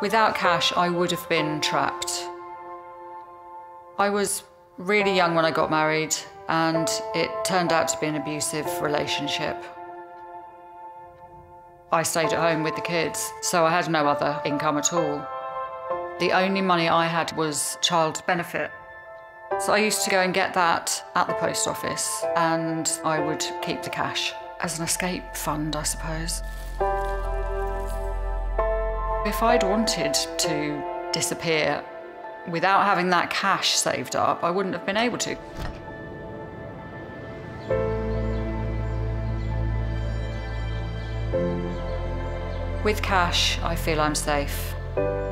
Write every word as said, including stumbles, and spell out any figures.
Without cash, I would have been trapped. I was really young when I got married, and it turned out to be an abusive relationship. I stayed at home with the kids, so I had no other income at all. The only money I had was child benefit. So I used to go and get that at the post office, and I would keep the cash as an escape fund, I suppose. If I'd wanted to disappear without having that cash saved up, I wouldn't have been able to. With cash, I feel I'm safe.